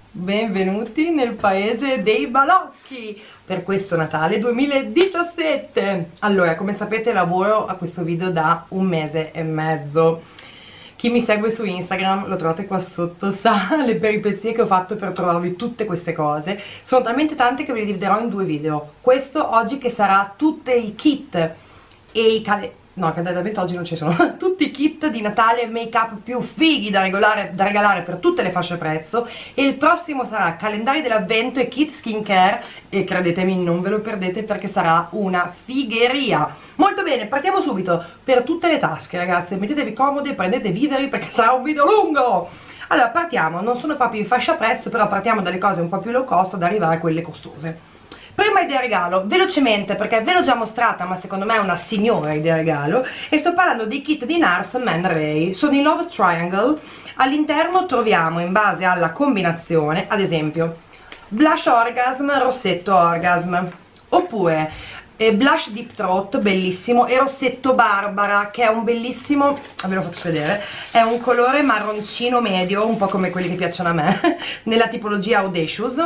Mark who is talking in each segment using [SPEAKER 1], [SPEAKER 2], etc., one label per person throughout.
[SPEAKER 1] Benvenuti nel paese dei balocchi per questo Natale 2017. Allora, come sapete lavoro a questo video da 1 mese e mezzo. Chi mi segue su Instagram, lo trovate qua sotto, sa le peripezie che ho fatto per trovarvi tutte queste cose. Sono talmente tante che ve le dividerò in 2 video. Questo oggi che sarà tutti i kit e i no, calendario oggi non ci sono tutti i kit di Natale e make up più fighi da regalare per tutte le fasce prezzo, e il prossimo sarà calendari dell'avvento e kit skincare, e credetemi non ve lo perdete perché sarà una figheria. Molto bene, partiamo subito. Per tutte le tasche, ragazze, mettetevi comodi e prendete viveri perché sarà un video lungo. Allora partiamo, non sono proprio in fascia prezzo, però partiamo dalle cose un po' più low cost ad arrivare a quelle costose. Prima idea regalo, velocemente perché ve l'ho già mostrata, ma secondo me è una signora idea regalo, e sto parlando dei kit di NARS Man Ray. Sono in Love Triangle. All'interno troviamo, in base alla combinazione, ad esempio Blush Orgasm, Rossetto Orgasm, oppure Blush Deep Throat, bellissimo, e Rossetto Barbara, che è un bellissimo, ve lo faccio vedere, è un colore marroncino medio, un po' come quelli che piacciono a me, nella tipologia Audacious.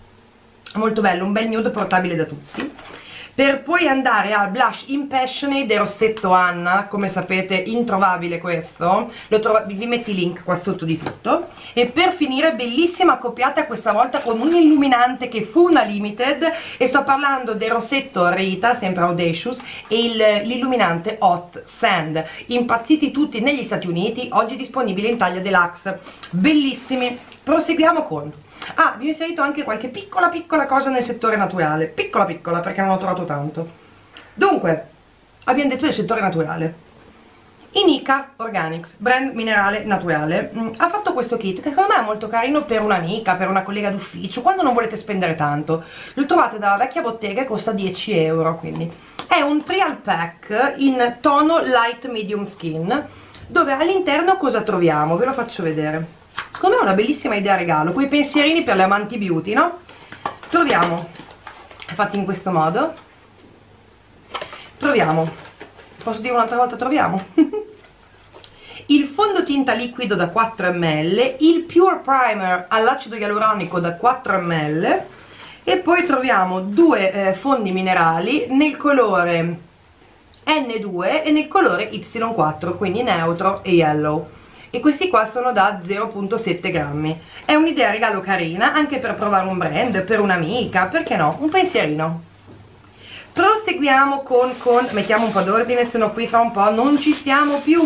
[SPEAKER 1] Molto bello, un bel nude portabile da tutti. Per poi andare al Blush Impassionate e Rossetto Anna, come sapete introvabile questo, vi metto i link qua sotto di tutto. E per finire, bellissima accoppiata questa volta con un illuminante che fu una limited, e sto parlando del Rossetto Rita, sempre Audacious, e l'illuminante Hot Sand, impazziti tutti negli Stati Uniti, oggi disponibile in taglia deluxe, bellissimi. Proseguiamo con vi ho inserito anche qualche piccola cosa nel settore naturale, piccola perché non ho trovato tanto. Dunque, abbiamo detto del settore naturale. Inica Organics, brand minerale naturale, ha fatto questo kit che secondo me è molto carino per un'amica, per una collega d'ufficio, quando non volete spendere tanto. Lo trovate dalla vecchia bottega e costa 10 euro, quindi è un trial pack in tono light medium skin, dove all'interno cosa troviamo? Ve lo faccio vedere. Secondo me è una bellissima idea regalo, quei pensierini per le amanti beauty, no? Troviamo, fatti in questo modo, troviamo, posso dire un'altra volta troviamo? Il fondotinta liquido da 4 ml, il Pure Primer all'acido ialuronico da 4 ml, e poi troviamo 2 fondi minerali nel colore N2 e nel colore Y4, quindi neutro e yellow. E questi qua sono da 0,7 grammi. È un'idea regalo carina anche per provare un brand, per un'amica, perché no? Un pensierino. Proseguiamo con mettiamo un po' d'ordine, se no qui fra un po' non ci stiamo più.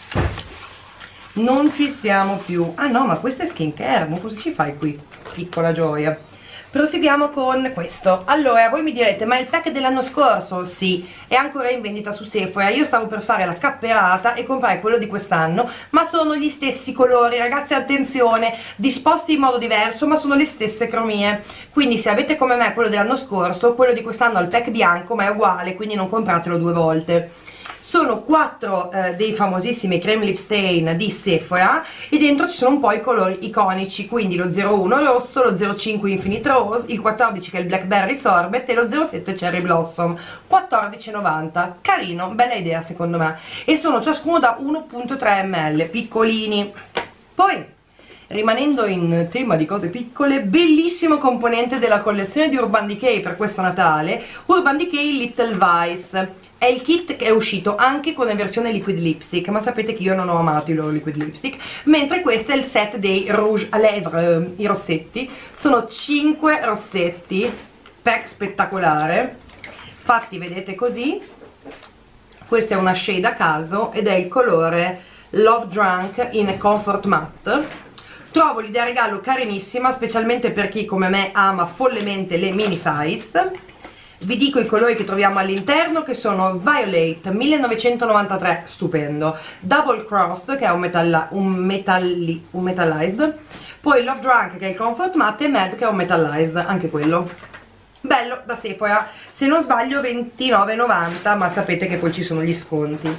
[SPEAKER 1] Ah no, ma questa è skincare, ma cosa ci fai qui? Piccola gioia. Proseguiamo con questo. Allora, voi mi direte, ma il pack dell'anno scorso? Sì, è ancora in vendita su Sephora. Io stavo per fare la capperata e comprare quello di quest'anno, ma sono gli stessi colori, ragazzi, attenzione, disposti in modo diverso, ma sono le stesse cromie. Quindi se avete come me quello dell'anno scorso, quello di quest'anno ha il pack bianco, ma è uguale, quindi non compratelo 2 volte. Sono 4 dei famosissimi creme lip stain di Sephora, e dentro ci sono un po' i colori iconici, quindi lo 01 rosso, lo 05 Infinite Rose, il 14 che è il Blackberry Sorbet e lo 07 Cherry Blossom, 14,90, carino, bella idea secondo me, e sono ciascuno da 1,3 ml, piccolini. Poi, rimanendo in tema di cose piccole, bellissimo componente della collezione di Urban Decay per questo Natale, Urban Decay Little Vice. È il kit che è uscito anche con la versione liquid lipstick, ma sapete che io non ho amato i loro liquid lipstick, mentre questo è il set dei rouge à lèvres, i rossetti. Sono 5 rossetti, pack spettacolare, fatti vedete così. Questa è una shade a caso ed è il colore Love Drunk in Comfort Matte. Trovo l'idea regalo carinissima, specialmente per chi come me ama follemente le mini size. Vi dico i colori che troviamo all'interno, che sono Violet 1993, stupendo, Double Crossed, che è un metallized, poi Love Drunk, che è il Comfort Matte, e Mad, che è un metallized, anche quello bello, da Sephora, se non sbaglio 29,90, ma sapete che poi ci sono gli sconti.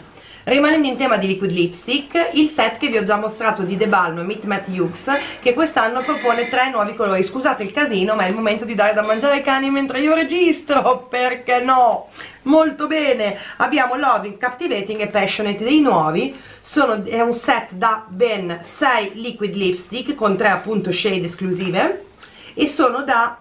[SPEAKER 1] Rimanendo in tema di liquid lipstick, il set che vi ho già mostrato di The Balm Meet Matte Hughes, che quest'anno propone 3 nuovi colori. Scusate il casino, ma è il momento di dare da mangiare ai cani mentre io registro, perché no? Molto bene, abbiamo Loving, Captivating e Passionate dei nuovi. È un set da ben 6 liquid lipstick con 3 appunto shade esclusive e sono da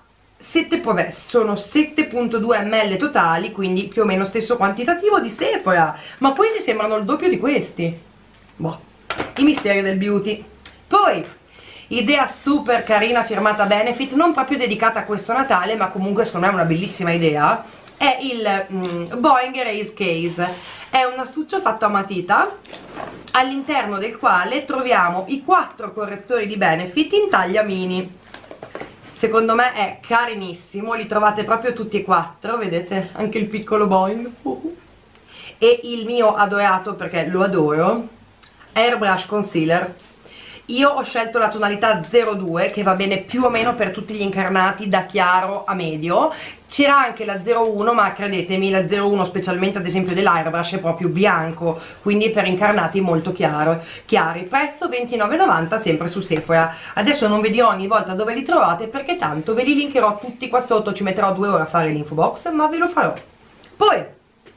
[SPEAKER 1] 7,2 ml totali, quindi più o meno stesso quantitativo di Sephora, ma poi si sembrano il doppio di questi. Boh, i misteri del beauty. Poi idea super carina firmata Benefit, non proprio dedicata a questo Natale, ma comunque secondo me è una bellissima idea. È il Boeing Erase Case, è un astuccio fatto a matita all'interno del quale troviamo i 4 correttori di Benefit in taglia mini. Secondo me è carinissimo, li trovate proprio tutti e 4, vedete anche il piccolo Boeing. E il mio adorato, perché lo adoro, Airbrush Concealer. Io ho scelto la tonalità 02 che va bene più o meno per tutti gli incarnati da chiaro a medio. C'era anche la 01, ma credetemi la 01 specialmente ad esempio dell'airbrush è proprio bianco, quindi per incarnati molto chiari. Prezzo 29,90 sempre su Sephora. Adesso non vi dirò ogni volta dove li trovate perché tanto ve li linkerò tutti qua sotto, ci metterò 2 ore a fare l'info box, ma ve lo farò. Poi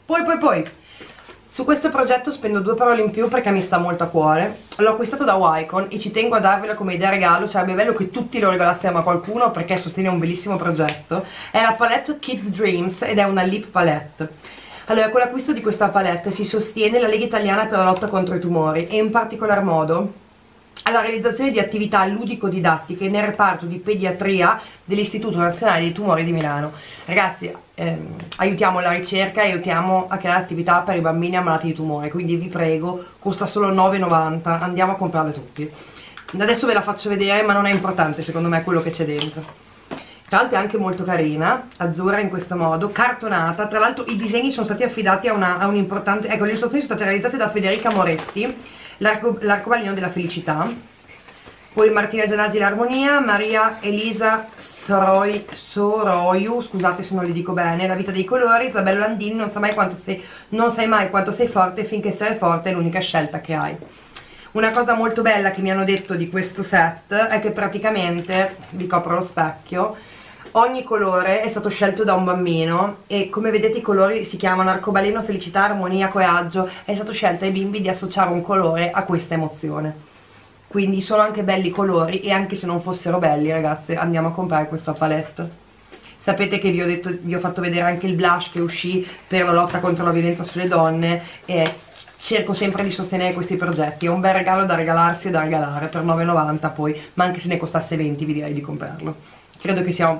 [SPEAKER 1] su questo progetto spendo 2 parole in più perché mi sta molto a cuore. L'ho acquistato da Wycon e ci tengo a darvelo come idea regalo, sarebbe bello che tutti lo regalassimo a qualcuno perché sostiene un bellissimo progetto. È la palette Kid Dreams ed è una lip palette. Allora, con l'acquisto di questa palette si sostiene la Lega Italiana per la lotta contro i tumori e in particolar modo alla realizzazione di attività ludico-didattiche nel reparto di pediatria dell'Istituto Nazionale dei Tumori di Milano. Ragazzi, aiutiamo la ricerca e aiutiamo a creare attività per i bambini ammalati di tumore, quindi vi prego, costa solo 9,90, andiamo a comprarle tutti. Adesso ve la faccio vedere, ma non è importante secondo me quello che c'è dentro. Tra l'altro è anche molto carina, azzurra in questo modo, cartonata. Tra l'altro i disegni sono stati affidati a un importante, ecco, le illustrazioni sono state realizzate da Federica Moretti, l'arcobaleno della felicità. Poi Martina Gianasi l'armonia, Maria Elisa Soroiu, scusate se non li dico bene, la vita dei colori, Isabella Landini, non sai mai quanto sei forte finché essere forte è l'unica scelta che hai. Una cosa molto bella che mi hanno detto di questo set è che praticamente, vi copro lo specchio, ogni colore è stato scelto da un bambino e come vedete i colori si chiamano arcobaleno, felicità, armonia, coraggio. È stato scelto ai bimbi di associare un colore a questa emozione. Quindi sono anche belli i colori e anche se non fossero belli, ragazze, andiamo a comprare questa palette. Sapete che vi ho fatto vedere anche il blush che uscì per la lotta contro la violenza sulle donne e cerco sempre di sostenere questi progetti. È un bel regalo da regalarsi e da regalare per 9,90 poi, ma anche se ne costasse 20 vi direi di comprarlo. Credo che sia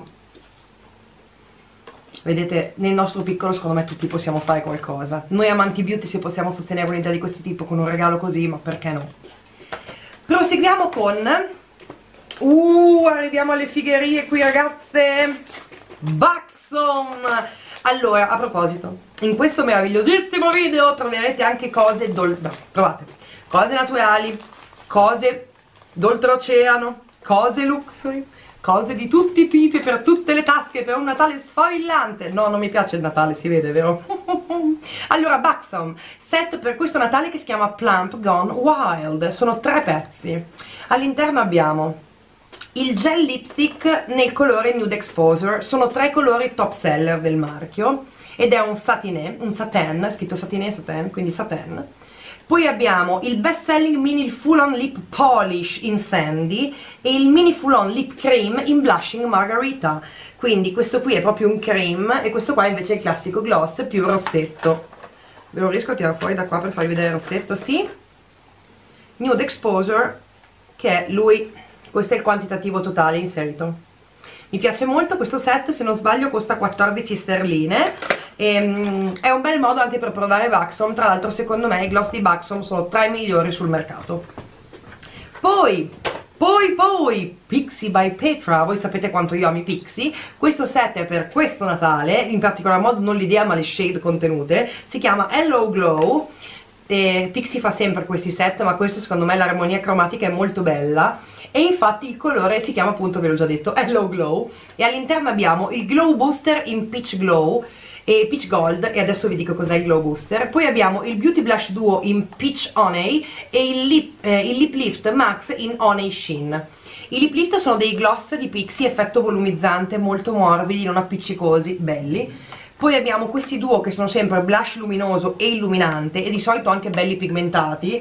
[SPEAKER 1] vedete, nel nostro piccolo secondo me tutti possiamo fare qualcosa. Noi amanti beauty se possiamo sostenere un'idea di questo tipo con un regalo così, ma perché no? Proseguiamo con arriviamo alle figherie qui ragazze. Buxom. Allora, a proposito, in questo meravigliosissimo video troverete anche cose trovate cose naturali, cose d'oltreoceano, cose luxury, cose di tutti i tipi, per tutte le tasche, per un Natale sfavillante. No, non mi piace il Natale, si vede, vero? Allora, Buxom, set per questo Natale che si chiama Plump Gone Wild. Sono 3 pezzi. All'interno abbiamo il gel lipstick nel colore Nude Exposure. Sono 3 colori top seller del marchio ed è un satin, scritto satin, quindi satin. Poi abbiamo il best selling mini full on lip polish in sandy e il mini full on lip cream in blushing margarita. Quindi questo qui è proprio un cream e questo qua invece è il classico gloss più rossetto. Ve lo riesco a tirare fuori da qua per farvi vedere il rossetto, sì. Nude Exposure, che è lui, questo è il quantitativo totale inserito. Mi piace molto questo set, se non sbaglio costa 14 sterline. È un bel modo anche per provare Buxom. Tra l'altro secondo me i gloss di Buxom sono tra i migliori sul mercato. Poi Pixi by Petra, voi sapete quanto io ami Pixi. Questo set è per questo Natale, in particolar modo non l'idea ma le shade contenute. Si chiama Hello Glow. Pixi fa sempre questi set, ma questo secondo me l'armonia cromatica è molto bella e infatti il colore si chiama appunto, ve l'ho già detto, Hello Glow, e all'interno abbiamo il Glow Booster in Peach Glow e Peach Gold, e adesso vi dico cos'è il Glow Booster. Poi abbiamo il Beauty Blush Duo in Peach Honey e il Lip Lift Max in Honey Sheen. I lip lift sono dei gloss di Pixi, effetto volumizzante, molto morbidi, non appiccicosi, belli. Poi abbiamo questi duo che sono sempre blush luminoso e illuminante, e di solito anche belli pigmentati.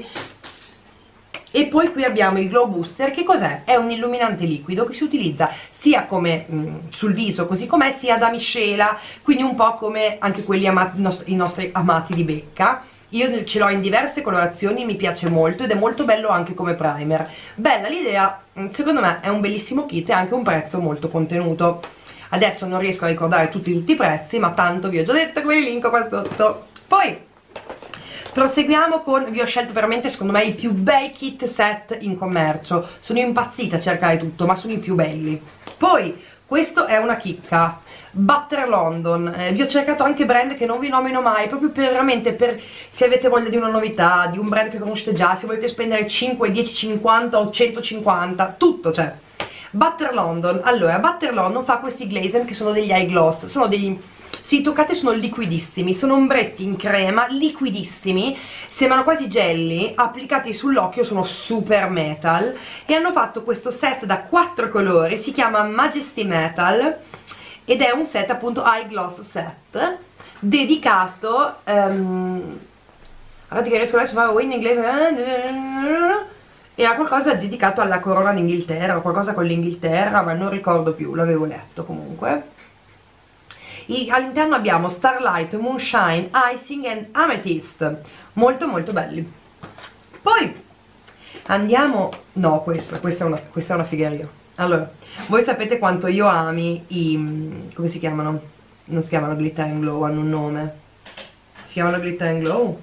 [SPEAKER 1] E poi qui abbiamo il Glow Booster. Che cos'è? È un illuminante liquido che si utilizza sia come sul viso così com'è, sia da miscela, quindi un po' come anche quelli amati, i nostri amati di Becca. Io ce l'ho in diverse colorazioni, mi piace molto ed è molto bello anche come primer. Bella l'idea, secondo me è un bellissimo kit e anche un prezzo molto contenuto. Adesso non riesco a ricordare tutti i prezzi, ma tanto vi ho già detto che ve li linko qua sotto. Poi proseguiamo con, vi ho scelto veramente secondo me i più bei kit set in commercio. Sono impazzita a cercare tutto, ma sono i più belli. Poi questo è una chicca, Butter London. Vi ho cercato anche brand che non vi nomino mai, proprio veramente per se avete voglia di una novità, di un brand che conoscete già, se volete spendere 5, 10, 50 o 150, tutto c'è. Butter London. Allora, Butter London fa questi glaze che sono degli eye gloss, sono degli, sì, toccate, sono liquidissimi, sono ombretti in crema, liquidissimi, sembrano quasi jelly, applicati sull'occhio sono super metal, e hanno fatto questo set da 4 colori, si chiama Majesty Metal, ed è un set appunto eye gloss set, dedicato, guardate che riesco adesso a fare in inglese, e ha qualcosa dedicato alla corona d'Inghilterra, qualcosa con l'Inghilterra, ma non ricordo più, l'avevo letto comunque. All'interno abbiamo Starlight, Moonshine, Icing e Amethyst, molto molto belli. Poi andiamo, no, questa è una figheria. Allora, voi sapete quanto io ami i, come si chiamano? Non si chiamano Glitter and Glow, hanno un nome. Si chiamano Glitter and Glow?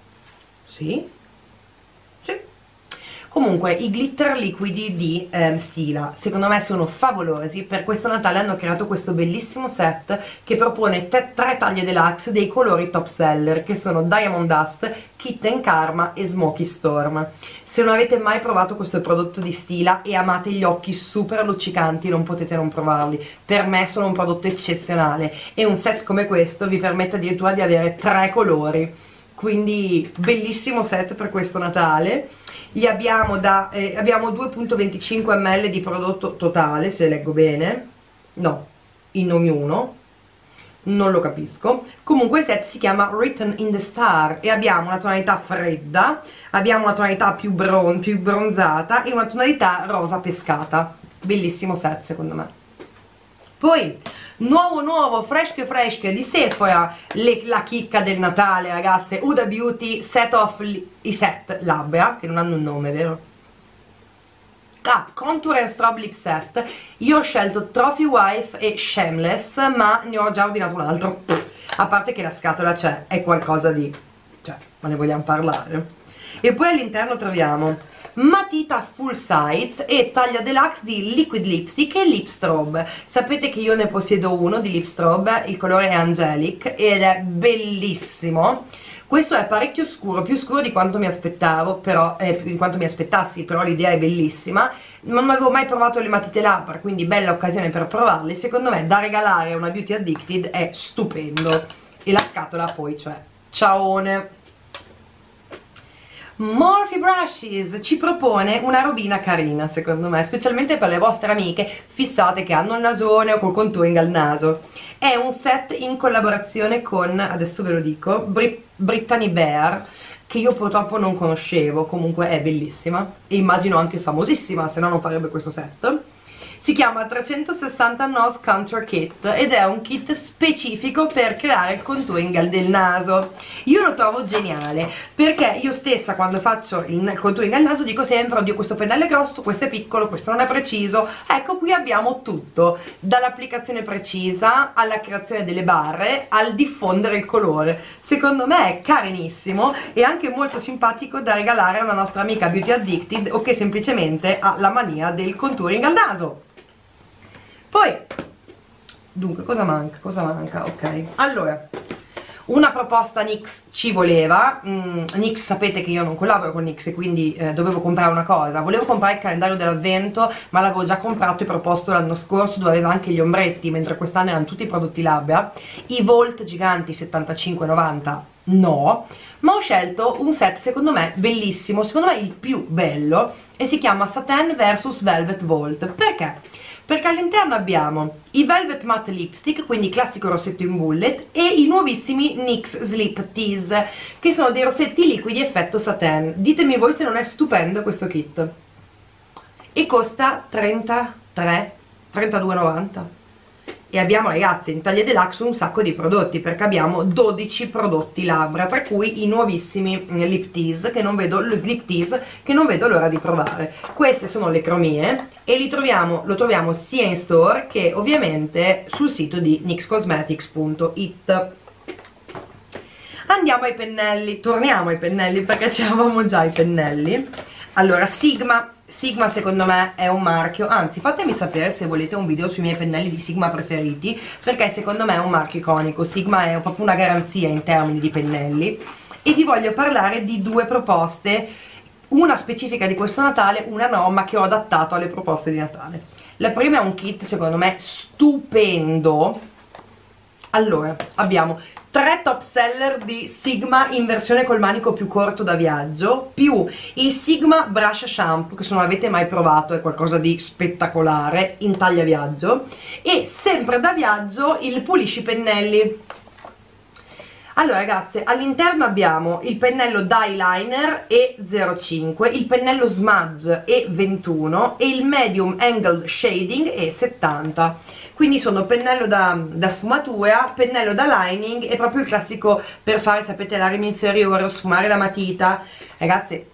[SPEAKER 1] Sì? Comunque i glitter liquidi di Stila secondo me sono favolosi. Per questo Natale hanno creato questo bellissimo set che propone 3 taglie deluxe dei colori top seller, che sono Diamond Dust, Kitten Karma e Smoky Storm. Se non avete mai provato questo prodotto di Stila e amate gli occhi super luccicanti, non potete non provarli. Per me sono un prodotto eccezionale, e un set come questo vi permette addirittura di avere 3 colori, quindi bellissimo set per questo Natale. Gli abbiamo abbiamo 2.25 ml di prodotto totale, se leggo bene, no, in ognuno, non lo capisco. Comunque il set si chiama Written in the Star e abbiamo una tonalità fredda, abbiamo una tonalità più bronzata e una tonalità rosa pescata. Bellissimo set secondo me. Poi nuovo fresh di Sephora, la chicca del Natale ragazze, Huda Beauty set off, i set labbra che non hanno un nome, vero? Contour and Strobe Lip Set. Io ho scelto Trophy Wife e Shameless, ma ne ho già ordinato un altro, a parte che la scatola c'è, è qualcosa di, cioè, ma ne vogliamo parlare? E poi all'interno troviamo matita full size e taglia deluxe di liquid lipstick e lip strobe. Sapete che io ne possiedo uno di lip strobe, il colore è Angelic ed è bellissimo. Questo è parecchio scuro, più scuro di quanto mi aspettavo, però di quanto mi aspettassi, però l'idea è bellissima. Non avevo mai provato le matite labbra, quindi bella occasione per provarle. Secondo me da regalare a una beauty addicted è stupendo. E la scatola poi, cioè, ciaone. Morphe Brushes ci propone una robina carina secondo me, specialmente per le vostre amiche fissate che hanno il nasone o col contouring al naso. È un set in collaborazione con, adesso ve lo dico, Brittany Bear, che io purtroppo non conoscevo, comunque è bellissima e immagino anche famosissima, se no non farebbe questo set. Si chiama 360 Nose Contour Kit ed è un kit specifico per creare il contouring del naso. Io lo trovo geniale perché io stessa quando faccio il contouring al naso dico sempre: oddio, questo pennello è grosso, questo è piccolo, questo non è preciso. Ecco, qui abbiamo tutto, dall'applicazione precisa alla creazione delle barre al diffondere il colore. Secondo me è carinissimo e anche molto simpatico da regalare a una nostra amica beauty addicted o che semplicemente ha la mania del contouring al naso. Poi, dunque, cosa manca? Ok, allora, Una proposta NYX ci voleva. NYX, sapete che io non collaboro con NYX e quindi dovevo comprare una cosa. Volevo comprare il calendario dell'avvento, ma l'avevo già comprato e proposto l'anno scorso, dove aveva anche gli ombretti, mentre quest'anno erano tutti i prodotti labbra. I Volt giganti 75,90 no, ma ho scelto un set secondo me bellissimo, secondo me il più bello, e si chiama Satin vs Velvet Volt. Perché? Perché all'interno abbiamo i Velvet Matte Lipstick, quindi classico rossetto in bullet, e i nuovissimi NYX Slip Tease, che sono dei rossetti liquidi effetto satin. Ditemi voi se non è stupendo questo kit. E costa 32,90. E abbiamo, ragazzi, in taglia deluxe un sacco di prodotti, perché abbiamo 12 prodotti labbra, tra cui i nuovissimi lip tease, che non vedo, lo slip tease, che non vedo l'ora di provare. Queste sono le cromie e lo troviamo sia in store che ovviamente sul sito di nyxcosmetics.it. Andiamo ai pennelli, torniamo ai pennelli perché c'eravamo già i pennelli. Allora, Sigma secondo me è un marchio, anzi fatemi sapere se volete un video sui miei pennelli di Sigma preferiti, perché secondo me è un marchio iconico. Sigma è proprio una garanzia in termini di pennelli, e vi voglio parlare di due proposte, una specifica di questo Natale, una no, ma che ho adattato alle proposte di Natale. La prima è un kit secondo me stupendo. Allora, abbiamo 3 top seller di Sigma in versione col manico più corto da viaggio, più il Sigma Brush Shampoo, che se non avete mai provato è qualcosa di spettacolare, in taglia viaggio, e sempre da viaggio il Pulisci Pennelli. Allora ragazze, all'interno abbiamo il pennello d'eyeliner E05, il pennello smudge E21 e il medium angled shading E70. Quindi sono pennello da sfumatura, pennello da lining e proprio il classico per fare, sapete, la rima inferiore o sfumare la matita. Ragazzi,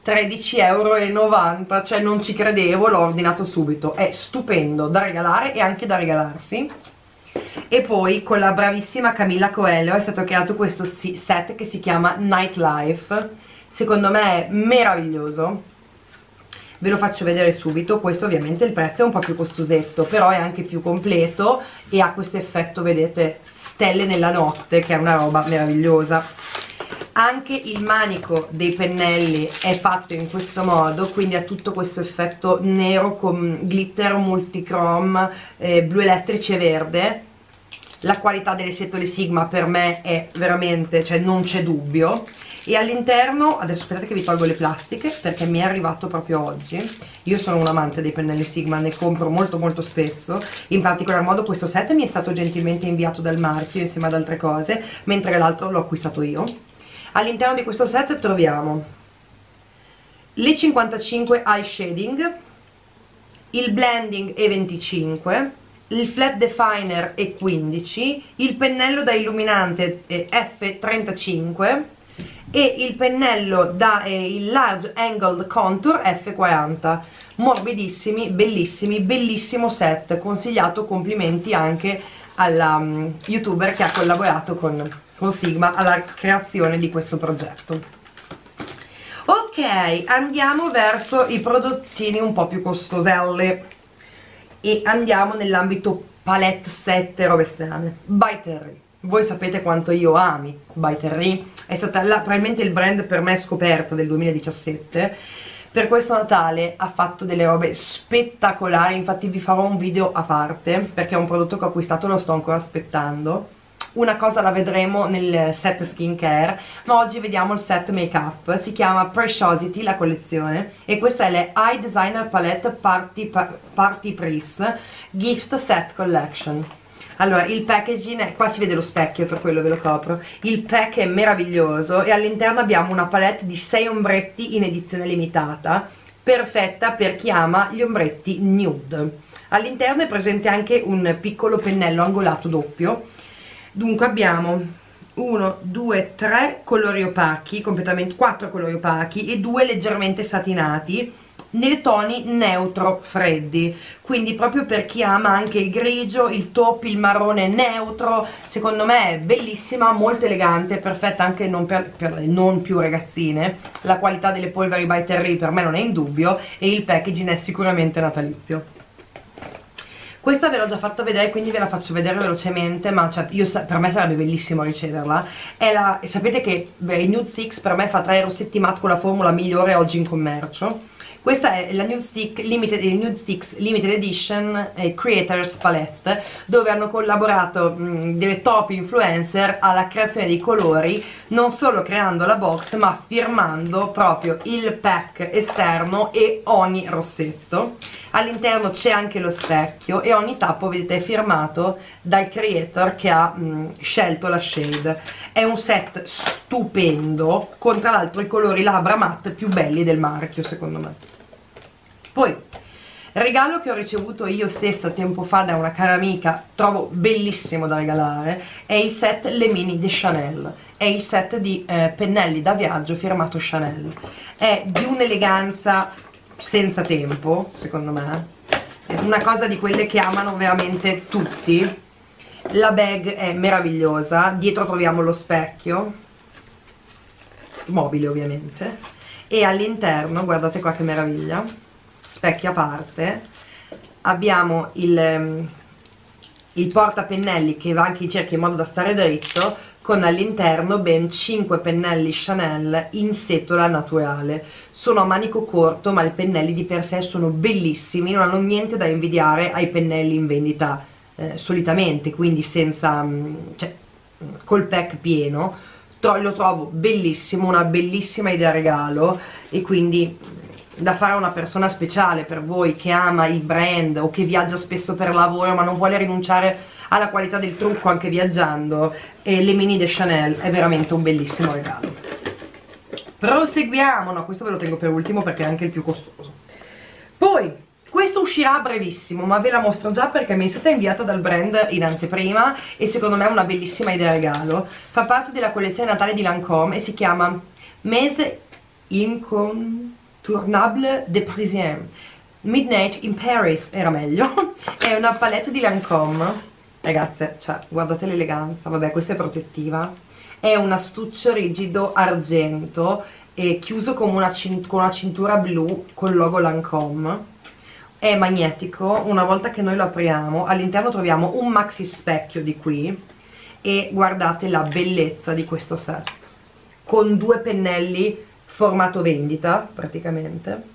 [SPEAKER 1] 13,90 €, cioè non ci credevo, l'ho ordinato subito. È stupendo, da regalare e anche da regalarsi. E poi con la bravissima Camilla Coelho è stato creato questo set che si chiama Nightlife. Secondo me è meraviglioso, ve lo faccio vedere subito. Questo ovviamente il prezzo è un po' più costosetto, però è anche più completo e ha questo effetto, vedete, stelle nella notte, che è una roba meravigliosa. Anche il manico dei pennelli è fatto in questo modo, quindi ha tutto questo effetto nero con glitter multichrome, blu elettrici e verde. La qualità delle setole Sigma per me è veramente, cioè non c'è dubbio. E all'interno, adesso aspettate che vi tolgo le plastiche perché mi è arrivato proprio oggi. Io sono un amante dei pennelli Sigma, ne compro molto molto spesso. In particolar modo questo set mi è stato gentilmente inviato dal marchio insieme ad altre cose, mentre l'altro l'ho acquistato io. All'interno di questo set troviamo le 55 eye shading, il blending E25, il flat definer E15, il pennello da illuminante F35 e il pennello da il large angled contour F40. Morbidissimi, bellissimi, bellissimo set, consigliato, complimenti anche alla youtuber che ha collaborato con Sigma alla creazione di questo progetto. Ok, andiamo verso i prodottini un po' più costoselli e andiamo nell'ambito palette, set e robe strane. By Terry. Voi sapete quanto io ami By Terry, è stata probabilmente il brand per me scoperto del 2017. Per questo Natale ha fatto delle robe spettacolari, infatti vi farò un video a parte perché è un prodotto che ho acquistato e lo sto ancora aspettando. Una cosa la vedremo nel set skincare, ma oggi vediamo il set make up. Si chiama Preciosity la collezione e questa è le Eye Designer Palette Party Price Gift Set Collection. Allora, il packaging è, qua si vede lo specchio, per quello ve lo copro. Il pack è meraviglioso e all'interno abbiamo una palette di 6 ombretti in edizione limitata, perfetta per chi ama gli ombretti nude. All'interno è presente anche un piccolo pennello angolato doppio. Dunque abbiamo 1, 2, 3 colori opachi, completamente 4 colori opachi e 2 leggermente satinati nei toni neutro freddi, quindi proprio per chi ama anche il grigio, il taupe, il marrone neutro. Secondo me è bellissima, molto elegante, perfetta anche non per le non più ragazzine. La qualità delle polveri By Terry per me non è in dubbio e il packaging è sicuramente natalizio. Questa ve l'ho già fatta vedere, quindi ve la faccio vedere velocemente, ma cioè, per me sarebbe bellissimo riceverla. Sapete che i Nude Sticks per me fa 3 rossetti matte con la formula migliore oggi in commercio. Questa è la Nude Sticks Limited Edition Creators Palette, dove hanno collaborato delle top influencer alla creazione dei colori, non solo creando la box ma firmando proprio il pack esterno e ogni rossetto. All'interno c'è anche lo specchio e ogni tappo, vedete, è firmato dal creator che ha scelto la shade. È un set stupendo, con tra l'altro i colori labbra matte più belli del marchio, secondo me. Poi, regalo che ho ricevuto io stessa tempo fa da una cara amica, trovo bellissimo da regalare, è il set Le Mini di Chanel. È il set di pennelli da viaggio firmato Chanel. È di un'eleganza senza tempo, secondo me. È una cosa di quelle che amano veramente tutti. La bag è meravigliosa, dietro troviamo lo specchio, mobile ovviamente, e all'interno, guardate qua che meraviglia, specchio a parte, abbiamo il portapennelli che va anche in cerchio in modo da stare dritto, con all'interno ben 5 pennelli Chanel in setola naturale. Sono a manico corto, ma i pennelli di per sé sono bellissimi, non hanno niente da invidiare ai pennelli in vendita solitamente, quindi senza, cioè, col pack pieno. Lo trovo bellissimo, una bellissima idea regalo, e quindi da fare a una persona speciale per voi che ama il brand o che viaggia spesso per lavoro ma non vuole rinunciare alla qualità del trucco anche viaggiando. E Le Mini de Chanel è veramente un bellissimo regalo. Proseguiamo, no, questo ve lo tengo per ultimo perché è anche il più costoso. Poi questo uscirà a brevissimo, ma ve la mostro già perché mi è stata inviata dal brand in anteprima e secondo me è una bellissima idea regalo. Fa parte della collezione Natale di Lancôme e si chiama Mes Incontournables de Parisien. Midnight in Paris era meglio. È una palette di Lancôme, ragazze, cioè guardate l'eleganza. Vabbè, questa è protettiva, è un astuccio rigido argento e chiuso come con una cintura blu col logo Lancôme. È magnetico. Una volta che noi lo apriamo, all'interno troviamo un maxi specchio di qui, e guardate la bellezza di questo set, con 2 pennelli formato vendita praticamente.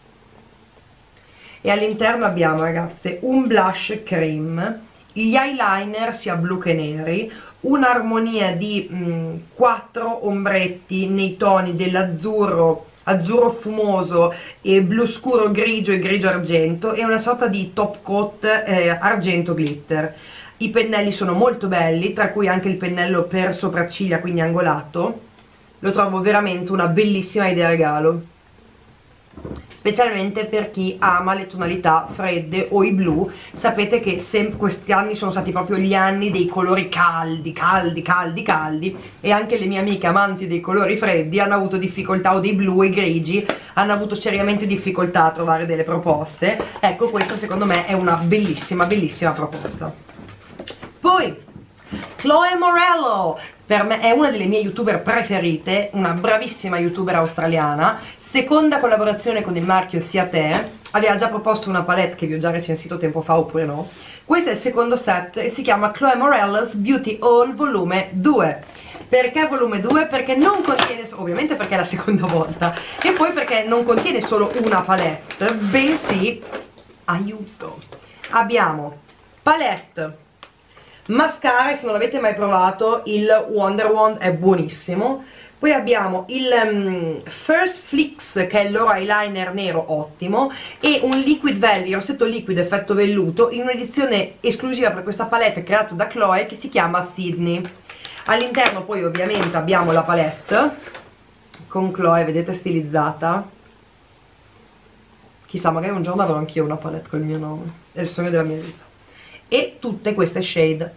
[SPEAKER 1] E all'interno abbiamo, ragazze, un blush cream, gli eyeliner sia blu che neri, un'armonia di 4 ombretti nei toni dell'azzurro, azzurro fumoso e blu scuro grigio e grigio argento, e una sorta di top coat argento glitter. I pennelli sono molto belli, tra cui anche il pennello per sopracciglia, quindi angolato. Lo trovo veramente una bellissima idea regalo, specialmente per chi ama le tonalità fredde o i blu. Sapete che questi anni sono stati proprio gli anni dei colori caldi, caldi, caldi, caldi, e anche le mie amiche amanti dei colori freddi hanno avuto difficoltà, o dei blu e grigi, hanno avuto seriamente difficoltà a trovare delle proposte. Ecco, questa secondo me è una bellissima, bellissima proposta. Poi Chloe Morello, per me è una delle mie youtuber preferite, una bravissima youtuber australiana, seconda collaborazione con il marchio Ciate. Aveva già proposto una palette che vi ho già recensito tempo fa, oppure no. Questo è il secondo set e si chiama Chloe Morello's Beauty On Volume 2. Perché volume 2? Perché non contiene, ovviamente perché è la seconda volta, e poi perché non contiene solo una palette, bensì, aiuto, abbiamo palette, mascara, se non l'avete mai provato il Wonder Wand è buonissimo. Poi abbiamo il First Flicks, che è il loro eyeliner nero ottimo, e un Liquid Velvet, rossetto liquido effetto velluto, in un'edizione esclusiva per questa palette creato da Chloe, che si chiama Sydney. All'interno poi ovviamente abbiamo la palette con Chloe, vedete, stilizzata. Chissà, magari un giorno avrò anch'io una palette col mio nome, è il sogno della mia vita. E tutte queste shade.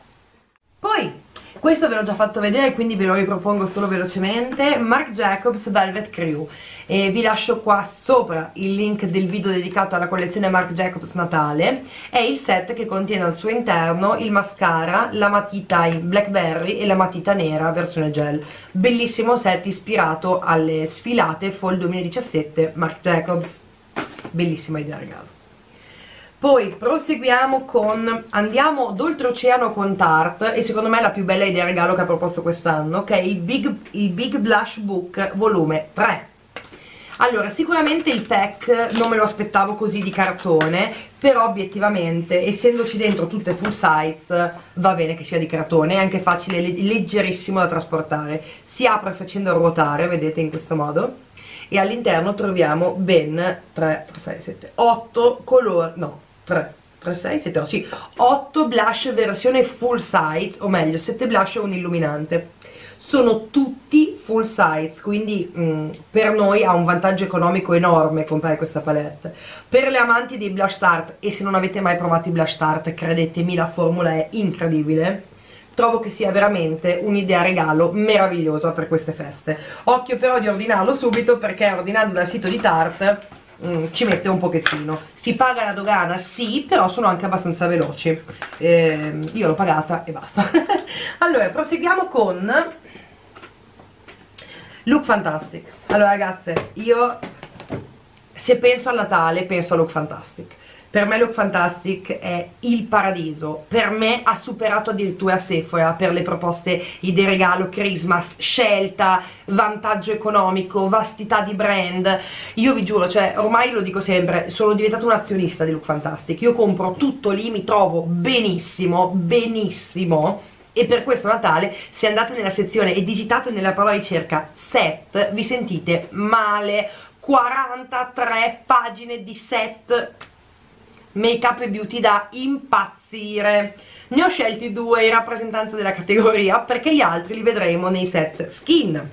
[SPEAKER 1] Poi questo ve l'ho già fatto vedere, quindi ve lo ripropongo solo velocemente. Marc Jacobs Velvet Crew, e vi lascio qua sopra il link del video dedicato alla collezione Marc Jacobs Natale. È il set che contiene al suo interno il mascara, la matita in blackberry e la matita nera versione gel. Bellissimo set ispirato alle sfilate Fall 2017 Marc Jacobs, bellissima idea regalo. Poi proseguiamo con, andiamo d'oltreoceano con Tarte, e secondo me è la più bella idea regalo che ha proposto quest'anno, che è il Big Blush Book volume 3. Allora, sicuramente il pack non me lo aspettavo così di cartone, però obiettivamente, essendoci dentro tutte full size, va bene che sia di cartone, è anche facile, leggerissimo da trasportare. Si apre facendo ruotare, vedete, in questo modo, e all'interno troviamo ben 3, 6, 7, 8 colori, no, 3, 6, 7, 8, sì, 8 blush versione full size, o meglio, 7 blush e un illuminante. Sono tutti full size, quindi per noi ha un vantaggio economico enorme comprare questa palette. Per le amanti dei blush Tarte, e se non avete mai provato i blush Tarte, credetemi, la formula è incredibile. Trovo che sia veramente un'idea regalo meravigliosa per queste feste. Occhio però di ordinarlo subito, perché ordinando dal sito di Tarte ci mette un pochettino. Si paga la dogana? Sì, però sono anche abbastanza veloci. Io l'ho pagata e basta. Allora, proseguiamo con Look Fantastic. Allora ragazze, io se penso al Natale penso a Look Fantastic. Per me Look Fantastic è il paradiso. Per me ha superato addirittura Sephora per le proposte, idee regalo, Christmas, scelta, vantaggio economico, vastità di brand. Io vi giuro, cioè ormai lo dico sempre, sono diventata un azionista di Look Fantastic. Io compro tutto lì, mi trovo benissimo, benissimo. E per questo Natale, se andate nella sezione e digitate nella parola ricerca set, vi sentite male. 43 pagine di set make up e beauty da impazzire. Ne ho scelti 2 in rappresentanza della categoria, perché gli altri li vedremo nei set skin.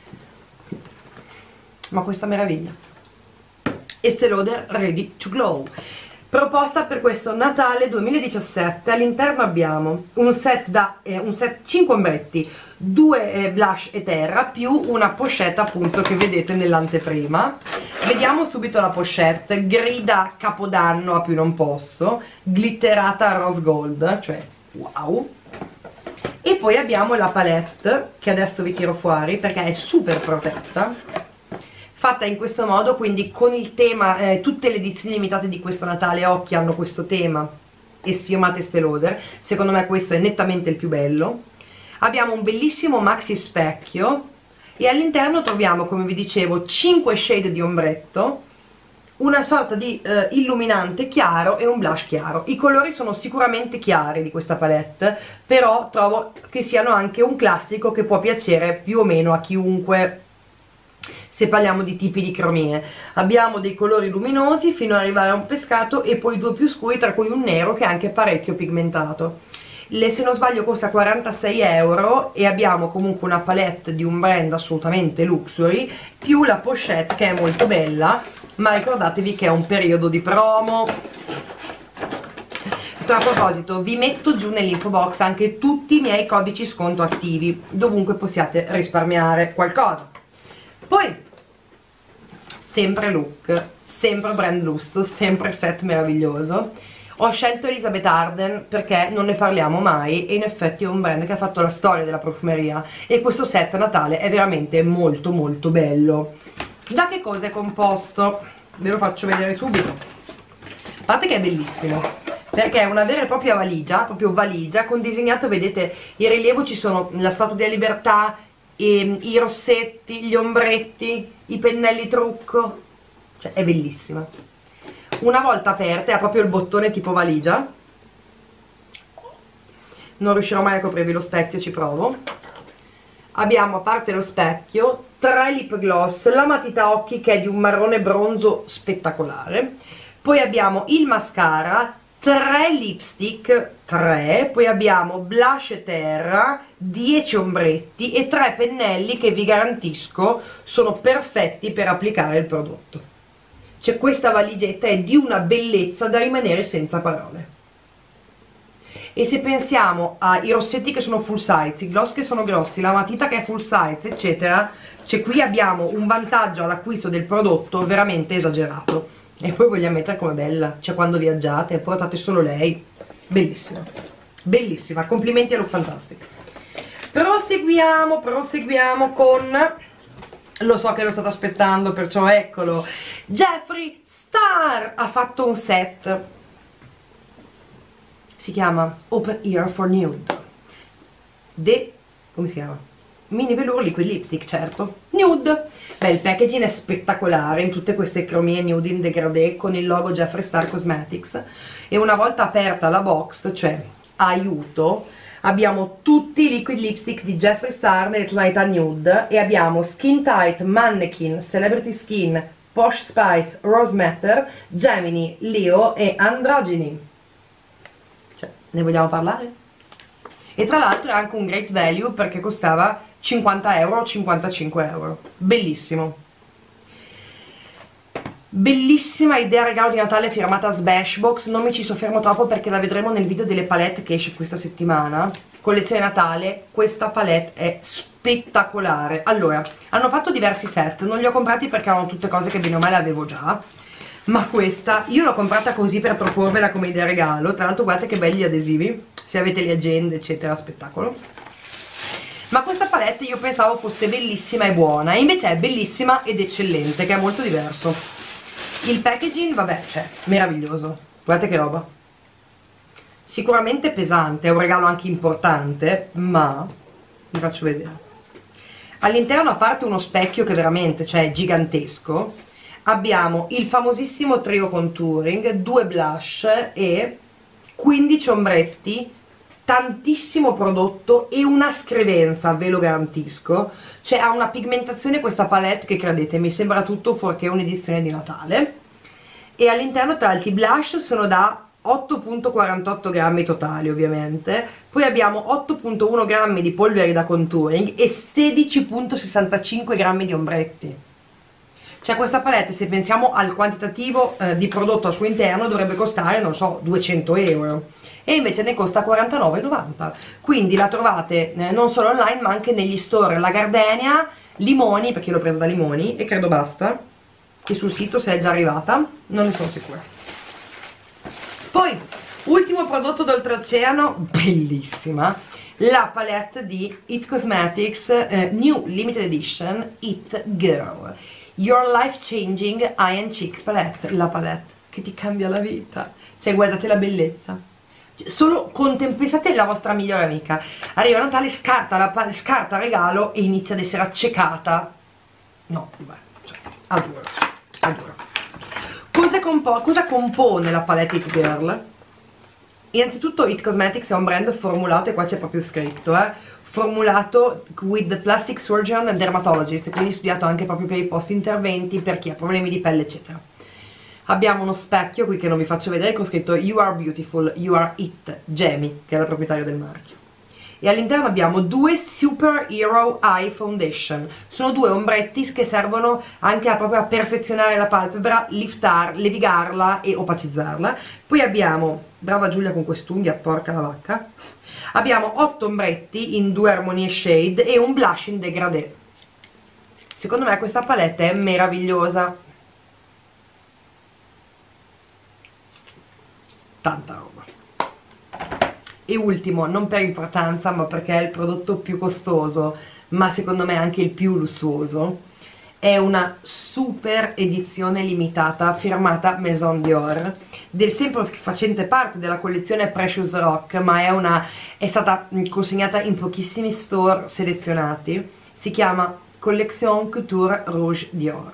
[SPEAKER 1] Ma questa meraviglia, Estée Lauder Ready to Glow, proposta per questo Natale 2017. All'interno abbiamo un set 5 ombretti, 2 blush e terra, più una pochette appunto che vedete nell'anteprima. Vediamo subito la pochette, grida capodanno a più non posso, glitterata rose gold, cioè wow. E poi abbiamo la palette, che adesso vi tiro fuori perché è super protetta, fatta in questo modo, quindi con il tema, tutte le edizioni limitate di questo Natale occhi hanno questo tema e sfirmate Estée Lauder. Secondo me questo è nettamente il più bello. Abbiamo un bellissimo maxi specchio e all'interno troviamo, come vi dicevo, 5 shade di ombretto, una sorta di illuminante chiaro e un blush chiaro. I colori sono sicuramente chiari di questa palette, però trovo che siano anche un classico che può piacere più o meno a chiunque. Se parliamo di tipi di cromie, abbiamo dei colori luminosi fino ad arrivare a un pescato e poi 2 più scuri, tra cui un nero che è anche parecchio pigmentato. Se non sbaglio costa 46 euro e abbiamo comunque una palette di un brand assolutamente luxury, più la pochette che è molto bella, ma ricordatevi che è un periodo di promo. A proposito, vi metto giù nell'info box anche tutti i miei codici sconto attivi, dovunque possiate risparmiare qualcosa. Poi, sempre look, sempre brand lusso, sempre set meraviglioso. Ho scelto Elizabeth Arden perché non ne parliamo mai e in effetti è un brand che ha fatto la storia della profumeria e questo set a Natale è veramente molto molto bello. Da che cosa è composto? Ve lo faccio vedere subito. A parte che è bellissimo, perché è una vera e propria valigia, proprio valigia, con disegnato, vedete, in rilievo ci sono la Statua della Libertà, i rossetti, gli ombretti, i pennelli trucco, cioè è bellissima. Una volta aperta ha proprio il bottone tipo valigia. Non riuscirò mai a coprirvi lo specchio, ci provo. Abbiamo, a parte lo specchio, 3 lip gloss, la matita occhi che è di un marrone bronzo spettacolare, poi abbiamo il mascara, 3 lipstick, 3, poi abbiamo blush e terra, 10 ombretti e 3 pennelli che vi garantisco sono perfetti per applicare il prodotto. Cioè questa valigetta è di una bellezza da rimanere senza parole. E se pensiamo ai rossetti che sono full size, i gloss che sono grossi, la matita che è full size, eccetera, cioè qui abbiamo un vantaggio all'acquisto del prodotto veramente esagerato. E poi vogliamo mettere come bella, cioè quando viaggiate portate solo lei, bellissima, bellissima, complimenti a Look Fantastic. Proseguiamo con, lo so che lo state aspettando, perciò eccolo, Jeffree Star ha fatto un set si chiama Open Ear for Nude, come si chiama? Mini velour liquid lipstick, certo, nude. Beh, il packaging è spettacolare in tutte queste cromie nude in degradé con il logo Jeffree Star Cosmetics, e una volta aperta la box, cioè aiuto, abbiamo tutti i liquid lipstick di Jeffree Star nelle tonalità nude, e abbiamo Skin Tight, Mannequin, Celebrity Skin, Posh Spice, Rose Matter, Gemini, Leo e Androgyny. Cioè, ne vogliamo parlare? E tra l'altro è anche un great value perché costava 50 euro o 55 euro. Bellissimo. Bellissima idea regalo di Natale firmata Smashbox. Non mi ci soffermo troppo perché la vedremo nel video delle palette che esce questa settimana. Collezione Natale, questa palette è spettacolare. Allora, hanno fatto diversi set, non li ho comprati perché erano tutte cose che bene o male avevo già, ma questa io l'ho comprata così per proporvela come idea regalo. Tra l'altro guardate che belli adesivi, se avete le agende eccetera, spettacolo. Ma questa palette io pensavo fosse bellissima e buona, e invece è bellissima ed eccellente, che è molto diverso. Il packaging, vabbè, cioè, meraviglioso, guardate che roba. Sicuramente pesante, è un regalo anche importante, ma vi faccio vedere. All'interno, a parte uno specchio che veramente, cioè, è gigantesco, abbiamo il famosissimo trio contouring, 2 blush e 15 ombretti, tantissimo prodotto e una scrivenza, ve lo garantisco. Cioè ha una pigmentazione questa palette che, credetemi, sembra tutto fuorché un'edizione di Natale. E all'interno, tra l'altro, i blush sono da 8,48 grammi totali ovviamente, poi abbiamo 8,1 grammi di polveri da contouring e 16,65 grammi di ombretti. Cioè questa palette, se pensiamo al quantitativo di prodotto al suo interno, dovrebbe costare, non so, 200 euro, e invece ne costa 49,90. quindi la trovate non solo online ma anche negli store La Gardenia, Limoni, perché io l'ho presa da Limoni, e credo basta, che sul sito se è già arrivata, non ne sono sicura. Poi, ultimo prodotto d'oltreoceano, bellissima, la palette di It Cosmetics New Limited Edition It Girl Your Life Changing Eye and Cheek Palette, la palette che ti cambia la vita. Cioè guardate la bellezza, solo pensate la vostra migliore amica, arriva Natale, scarta il regalo e inizia ad essere accecata. No, guarda, cioè, adoro. Cosa compone la palette It Girl? Innanzitutto It Cosmetics è un brand formulato, e qua c'è proprio scritto, formulato with the plastic surgeon and dermatologist, quindi studiato anche proprio per i post interventi, per chi ha problemi di pelle eccetera. Abbiamo uno specchio qui che non vi faccio vedere, con scritto You are beautiful, you are it, Jamie, che è la proprietaria del marchio. E all'interno abbiamo 2 Super Hero Eye Foundation, sono 2 ombretti che servono anche proprio a perfezionare la palpebra, levigarla e opacizzarla. Poi abbiamo, brava Giulia con quest'unghia, porca la vacca, abbiamo 8 ombretti in 2 armonie shade e un blush in degradé. Secondo me questa palette è meravigliosa, tanta roba. E ultimo, non per importanza ma perché è il prodotto più costoso, ma secondo me anche il più lussuoso, è una super edizione limitata firmata Maison Dior, sempre facente parte della collezione Precious Rock, ma è stata consegnata in pochissimi store selezionati. Si chiama Collection Couture Rouge Dior.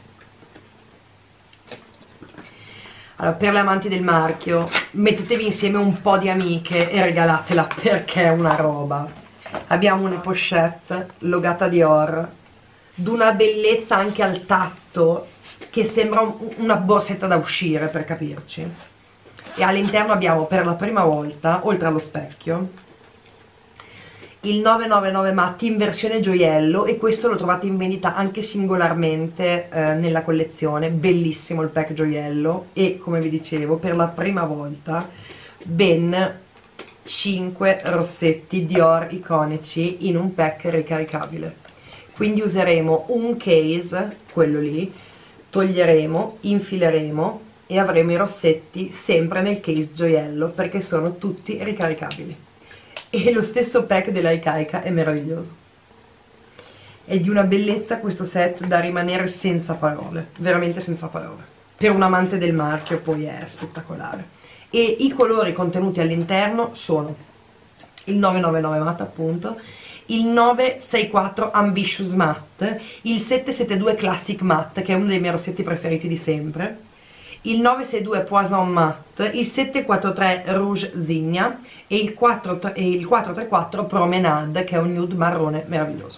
[SPEAKER 1] Allora, per le amanti del marchio, mettetevi insieme un po' di amiche e regalatela perché è una roba. Abbiamo una pochette logata Dior, d'una bellezza anche al tatto, che sembra una borsetta da uscire, per capirci. E all'interno abbiamo per la prima volta, oltre allo specchio, il 999 Matte in versione gioiello, e questo lo trovate in vendita anche singolarmente nella collezione. Bellissimo il pack gioiello, e come vi dicevo, per la prima volta ben 5 rossetti Dior iconici in un pack ricaricabile. Quindi useremo un case, quello lì, toglieremo, infileremo e avremo i rossetti sempre nel case gioiello perché sono tutti ricaricabili. E lo stesso pack della ricarica è meraviglioso, è di una bellezza questo set da rimanere senza parole, veramente senza parole. Per un amante del marchio poi è spettacolare. e i colori contenuti all'interno sono il 999 matte appunto, il 964 Ambitious Matte, il 772 Classic Matte, che è uno dei miei rossetti preferiti di sempre, il 962 Poison Matte, il 743 Rouge Zinnia e il 434 Promenade, che è un nude marrone meraviglioso.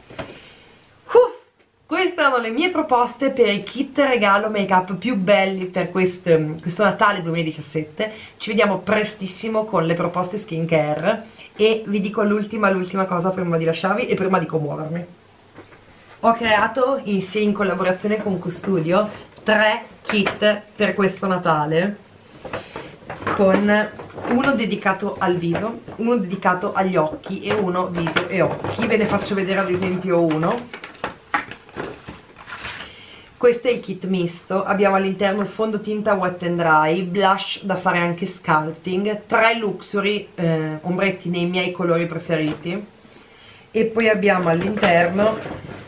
[SPEAKER 1] Queste erano le mie proposte per i kit regalo make up più belli per questo Natale 2017. Ci vediamo prestissimo con le proposte skincare e vi dico l'ultima cosa prima di lasciarvi e prima di commuovermi. Ho creato, in collaborazione con Custudio, 3 kit per questo Natale, con uno dedicato al viso, uno dedicato agli occhi e uno viso e occhi. Ve ne faccio vedere ad esempio uno. Questo è il kit misto, abbiamo all'interno il fondotinta wet and dry, blush da fare anche sculpting, 3 luxury ombretti nei miei colori preferiti e poi abbiamo all'interno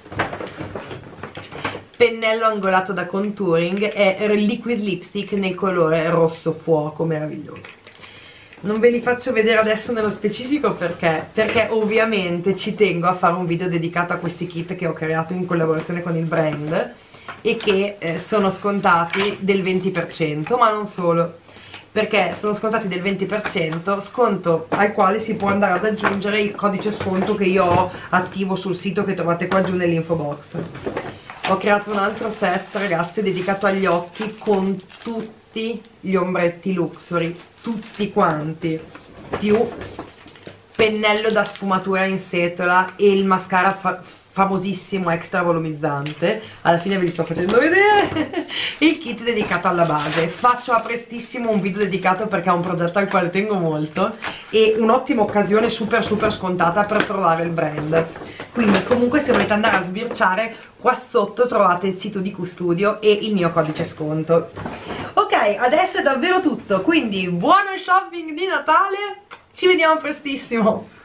[SPEAKER 1] pennello angolato da contouring e liquid lipstick nel colore rosso fuoco meraviglioso. Non ve li faccio vedere adesso nello specifico perché ovviamente ci tengo a fare un video dedicato a questi kit che ho creato in collaborazione con il brand e che sono scontati del 20%, ma non solo, perché sono scontati del 20%, sconto al quale si può andare ad aggiungere il codice sconto che io ho attivo sul sito, che trovate qua giù nell'info box. Ho creato un altro set, ragazzi, dedicato agli occhi con tutti gli ombretti luxury, tutti quanti, più pennello da sfumatura in setola e il mascara famosissimo extra volumizzante. Alla fine ve li sto facendo vedere. Il kit dedicato alla base. Faccio a prestissimo un video dedicato perché è un progetto al quale tengo molto e un'ottima occasione super scontata per provare il brand. Quindi comunque se volete andare a sbirciare, qua sotto trovate il sito di Custudio e il mio codice sconto. Ok, adesso è davvero tutto, quindi buono shopping di Natale, ci vediamo prestissimo.